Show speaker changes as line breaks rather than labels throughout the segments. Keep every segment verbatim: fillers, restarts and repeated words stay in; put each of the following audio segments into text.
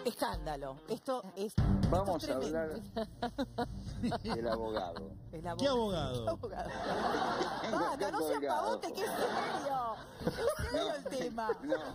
Escándalo. Esto es.
Vamos
esto es
a hablar del abogado.
El abogado.
¿Qué abogado?
¿Qué abogado? Basta, no sean pavote, que es serio. Es serio
No,
el tema.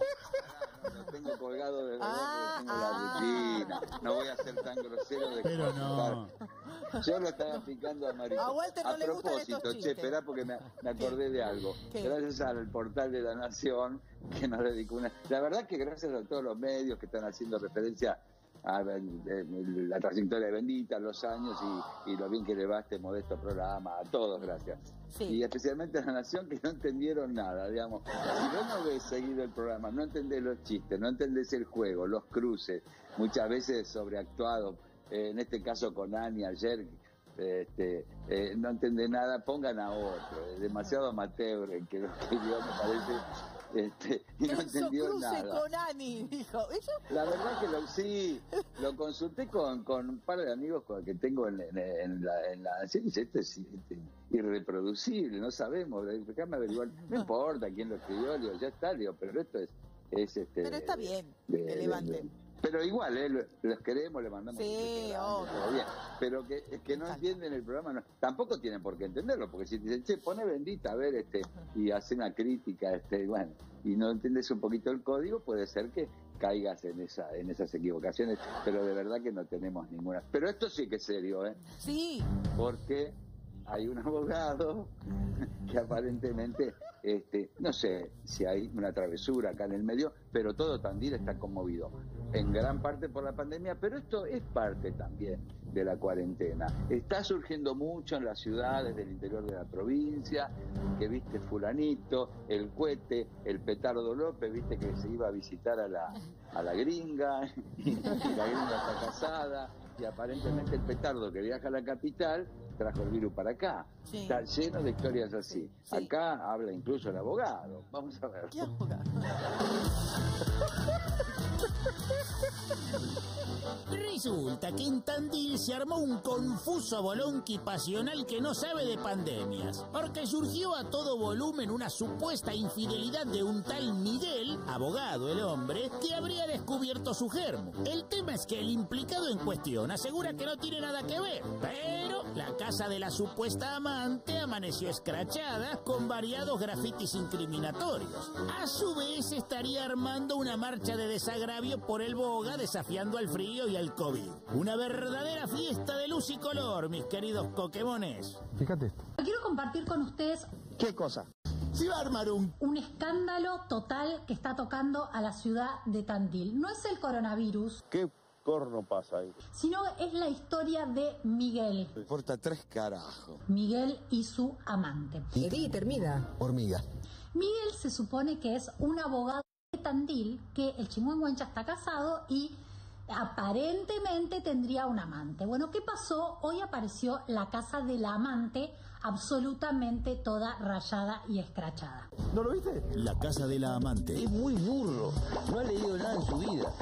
No, lo tengo colgado de verdad,
Ah,
porque tengo
ah.
la rutina. No voy a ser tan grosero de
Pero no.
Yo lo estaba explicando a Marito.
A Walter no
a
le gustan
propósito,
estos
che,
chistes.
esperá porque me, me acordé de algo.
¿Qué?
Gracias al portal de La Nación, que nos dedicó una... La verdad que gracias a todos los medios que están haciendo referencia a la trayectoria de Bendita, los años y, y lo bien que le va este modesto programa, a todos gracias.
Sí.
Y especialmente a La Nación, que no entendieron nada, digamos. Si vos no ves seguido el programa, no entendés los chistes, no entendés el juego, los cruces, muchas veces sobreactuados, eh, en este caso con Ani ayer, este, eh, no entendés nada, pongan a otro, es demasiado amateur el que lo escribió, me parece. Este, y no
Enzo
entendió
Cruce
nada.
con Ani, dijo. ¿Ella?
La verdad que lo sí, lo consulté con, con un par de amigos con que tengo en, en, en la, en la sí, dice, esto es este, irreproducible, no sabemos, déjame averiguar, no importa quién lo escribió, digo, ya está, digo, pero esto es, es este.
Pero está bien,
de,
que
de,
levanten.
de, pero igual, eh, lo- los queremos, le mandamos
Sí,
un programa,
obvio.
todo bien. Pero que, es que no
Exacto.
entienden el programa, no, tampoco tienen por qué entenderlo, porque si te dicen, che, pone Bendita, a ver, este, y hace una crítica, este, bueno, y no entiendes un poquito el código, puede ser que caigas en esa, en esas equivocaciones, pero de verdad que no tenemos ninguna. Pero esto sí que es serio, ¿eh?
Sí.
Porque hay un abogado que aparentemente, este, no sé si hay una travesura acá en el medio, pero todo Tandil está conmovido, en gran parte por la pandemia, pero esto es parte también de la cuarentena. Está surgiendo mucho en las ciudades del interior de la provincia, que viste fulanito, el cohete, el petardo López, viste que se iba a visitar a la, a la gringa, y la gringa está casada, y aparentemente el petardo que viaja a la capital trajo el virus para acá.
Sí.
Está lleno de historias así.
Sí, sí.
Acá habla incluso el abogado. Vamos a ver.
¿Qué abogado?
Resulta que en Tandil se armó un confuso bolonqui pasional que no sabe de pandemias, porque surgió a todo volumen una supuesta infidelidad de un tal Miguel, abogado el hombre, que habría descubierto su germo. El tema es que el implicado en cuestión asegura que no tiene nada que ver, pero la casa de la supuesta amante amaneció escrachada con variados grafitis incriminatorios. A su vez estaría armando una marcha de desagravio por el Boga, desafiando al frío y al COVID. Una verdadera fiesta de luz y color, mis queridos coquemones.
Fíjate esto.
Quiero compartir con ustedes
¿Qué cosa?
Se va a armar un...
un escándalo total que está tocando a la ciudad de Tandil. No es el coronavirus,
¿Qué corno pasa ahí?
sino es la historia de Miguel.
Me importa tres carajos.
Miguel y su amante.
Y termina.
Hormiga.
Miguel se supone que es un abogado de Tandil, que el Chimuenguencha está casado y aparentemente tendría un amante. Bueno, ¿qué pasó? Hoy apareció la casa de la amante absolutamente toda rayada y escrachada.
¿No lo viste?
La casa de la amante.
Es muy burro. No ha leído nada en su vida.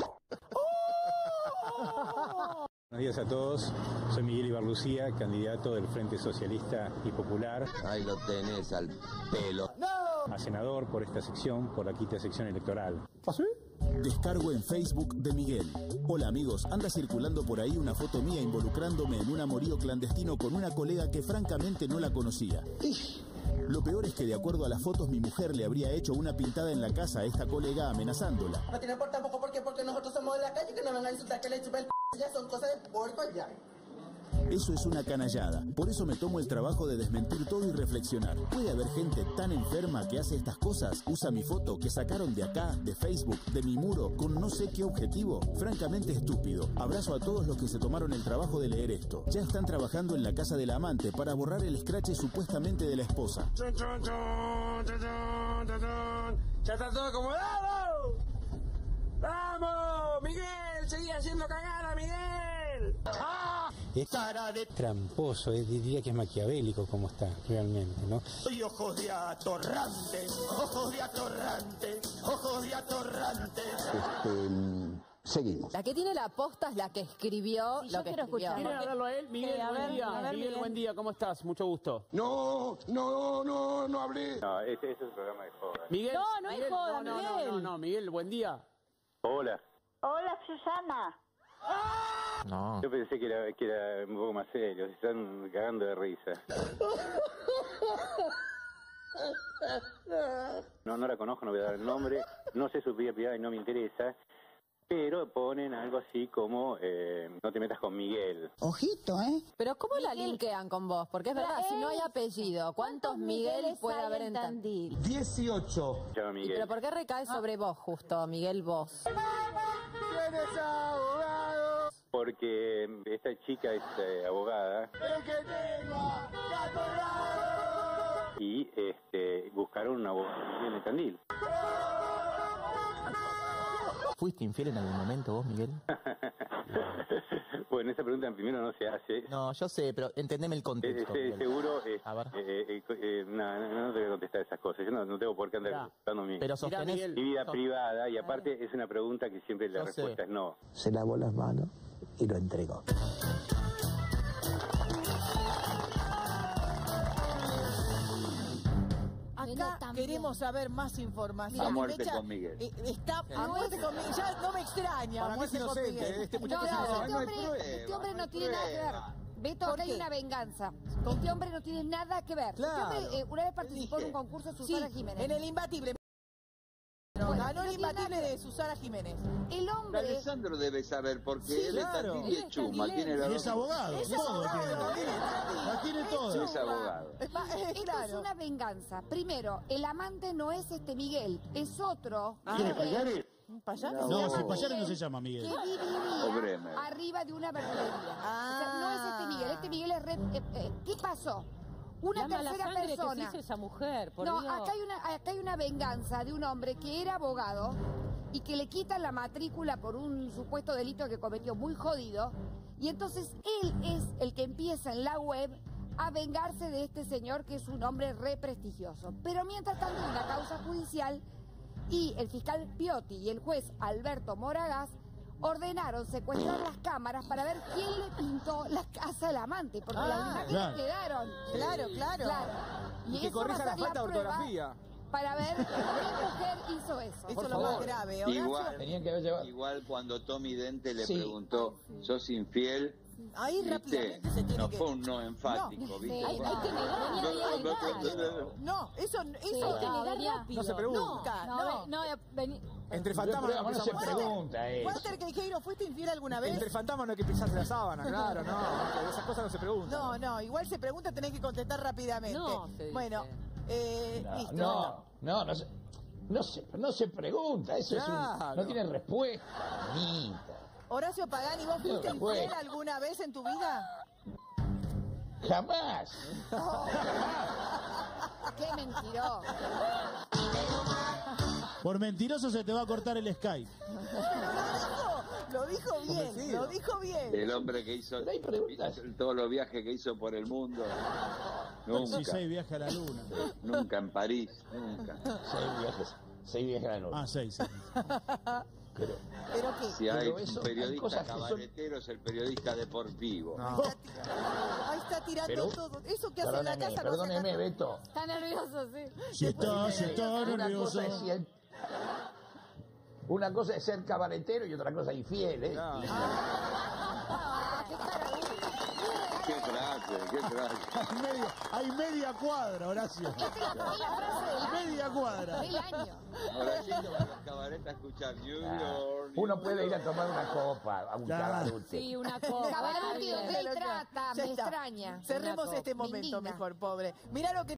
Buenos días a todos, soy Miguel Ibarlucía, candidato del Frente Socialista y Popular
Ahí lo tenés al pelo.
a senador por esta sección, por la quinta sección electoral.
¿Pasó?
Descargo en Facebook de Miguel. Hola amigos, anda circulando por ahí una foto mía involucrándome en un amorío clandestino con una colega que francamente no la conocía. Lo peor es que de acuerdo a las fotos mi mujer le habría hecho una pintada en la casa a esta colega amenazándola.
No tiene por tampoco porque porque nosotros somos de la calle, que no vengan a insultar que le chupen el p***, ya son cosas de puerco ya.
Eso es una canallada. Por eso me tomo el trabajo de desmentir todo y reflexionar. ¿Puede haber gente tan enferma que hace estas cosas? Usa mi foto que sacaron de acá, de Facebook, de mi muro, con no sé qué objetivo. Francamente estúpido. Abrazo a todos los que se tomaron el trabajo de leer esto. Ya están trabajando en la casa de la amante para borrar el escrache supuestamente de la esposa.
¡Ya está todo acomodado! ¡Vamos! ¡Miguel! ¡Seguí haciendo cagada, Miguel! ¡Ah!
Es cara de tramposo, eh, diría que es maquiavélico como está realmente, ¿no?
¡Y ojos de atorrante! ¡Ojos de atorrante! ¡Ojos de atorrante!
Este, seguimos.
La que tiene la posta es la que escribió
Sí,
lo
yo
que
quiero
escribió.
escuchar.
¿Quieres hablarlo a él? Miguel,
Sí, a
buen
ver,
día.
a ver,
Miguel,
Miguel.
buen día. ¿Cómo estás? Mucho gusto.
No, no, no, no hablé.
No, este, este es un programa de joda.
Miguel.
No, no es
Miguel,
joda,
no, no,
Miguel.
No, no, no, Miguel, buen día.
Hola.
Hola, Susana.
No. Yo pensé que era, que era un poco más serio, se están cagando de risa. No, no la conozco, no voy a dar el nombre, no sé su vida privada y no me interesa, pero ponen algo así como, eh, no te metas con Miguel.
Ojito, ¿eh?
Pero ¿cómo la
Miguel.
linkean con vos? Porque es verdad, si no hay apellido, ¿cuántos Miguel puede haber en Tandil?
dieciocho.
Se llama
¿Y
Miguel.
pero por qué recae sobre vos justo, Miguel, vos?
¿Tienes abogado?
Porque esta chica es eh, abogada
El que tenga gato raro.
y este, buscaron un abogado en Tandil.
¿Fuiste infiel en algún momento vos, Miguel?
Bueno, esa pregunta primero no se hace.
No, yo sé, pero entendeme el
Eh,
contexto.
eh,
Miguel.
seguro, eh,
A ver.
eh, eh, eh, no, no, no te voy a contestar esas cosas. Yo no, no tengo por qué andar
Ya.
contestando mi,
Pero sostenés...
mi vida
sos-
privada y aparte es una pregunta que siempre la
Yo
respuesta
sé.
es no.
Se lavó las manos y lo entregó.
Acá queremos saber más información.
A muerte
Mecha,
con Miguel.
eh, está a muerte con Miguel. Ya no me extraña.
Para
a
mí es
muerte con
inocente,
Miguel.
este
No,
muchacho es
no,
inocente.
este
no hay
hombre,
prueba,
este hombre
no
no
hay
tiene nada que ver.
prueba.
Beto,
¿Por
acá hay
qué?
una venganza. Este hombre no tiene nada que ver.
Claro.
Este hombre eh, una vez participó en un
Dije.
concurso de
Sí,
Susana Jiménez.
en el imbatible.
Bueno,
Ganó
no
el
tiene
imbatible
nada que
de Susana Jiménez.
El hombre...
Alessandro debe saber porque
Sí,
él
claro.
es Tandil y
Él
es
es
Chuma,
tandilense.
tiene la
Y
dos.
es abogado,
Es
todo
abogado,
tiene.
es
La tiene todo.
Sí, es abogado.
Es ma- eh,
Esto es
claro.
una venganza. Primero, el amante no es este Miguel, es otro.
¿Quién es
que-
Payares? ¿Un payaso?
No.
No, si
Miguel.
Payares no se llama
Que
Miguel.
vivía
O Bremer.
arriba de una verdulería.
Ah.
O sea, no es este Miguel, este Miguel es re... eh, eh, ¿qué pasó? Una
La mala
tercera
sangre
persona.
que se hizo esa mujer, por
No,
Dios.
acá hay, una, acá hay una venganza de un hombre que era abogado y que le quitan la matrícula por un supuesto delito que cometió muy jodido. Y entonces él es el que empieza en la web a vengarse de este señor que es un hombre re prestigioso. Pero mientras tanto hay una causa judicial y el fiscal Piotti y el juez Alberto Moragas ordenaron secuestrar las cámaras para ver quién le pintó la casa al amante, porque las
Ah,
imágenes
claro.
quedaron.
Claro, claro.
Claro.
Y que
eso va a
corrija
ser
la falta de
prueba
ortografía.
para ver qué mujer hizo eso.
Eso
Por
es lo más
favor.
grave. Horacio,
Igual,
Tenían que haber llevado.
igual cuando Tommy Dente le
Sí.
preguntó, ¿sos infiel?
ahí
¿Viste?
rápidamente se tiene
No
que...
fue un no enfático,
No,
¿viste?
sí,
Hay, hay que negar, hay que negar.
No, eso,
Sí,
eso
hay que
no,
negar
venía-
rápido.
No se pregunta.
Nunca,
No,
no.
no, no, vení.
Entre fantasmas no,
no se
pisamos la sábana.
pregunta eso.
Walter Queijeiro, ¿fuiste infiel alguna vez?
Entre fantasmas no hay que pisarse la sábana, claro, no. que Esas cosas no se preguntan.
No, no, igual se pregunta, tenés que contestar rápidamente.
No, se dice.
Bueno, eh,
No,
listo.
no, no, no se, no se, no se pregunta, eso es
Claro.
un, no tiene respuesta, Anita.
Horacio Pagani, ¿vos fuiste
Pero,
infiel
bueno.
alguna vez en tu vida?
Jamás.
Qué mentiroso.
Por mentiroso se te va a cortar el Skype.
Lo dijo bien,
Convencido.
lo dijo bien.
El hombre que hizo
Pero hay preguntas.
todos los viajes que hizo por el mundo. Nunca,
dieciséis viajes a la luna.
nunca en París, nunca.
Seis viajes, seis viajes a la noche.
Ah, seis. sí.
Pero,
¿Pero qué?
Si hay
Pero eso,
un
hay
periodista
cosas que son-
cabaretero, es el periodista deportivo.
No.
Ahí está tirando
Pero-
todo. Eso que hace en la
perdóneme,
casa no se
perdóneme,
hace.
Beto.
Está nervioso, sí.
Si está, si está
Una
nervioso.
cosa es si el- una cosa es ser cabaretero y otra cosa infiel, ¿eh?
No.
Ah, qué cara dura.
Qué crack, qué crack.
Hay media, hay media cuadra, Horacio.
Esta es la, es la frase
Media cuadra.
del, del año.
Ahora sí que van a los cabarets a escuchar New York.
Uno
New
puede ir a
York.
tomar una copa a un
Claro.
cabarete.
Sí, una copa.
Cabaret
está
donde
bien.
él trata,
Ya
me
está.
extraña.
Cerremos
Una
este
copa. Me
momento
indigna.
mejor, pobre. Mira lo que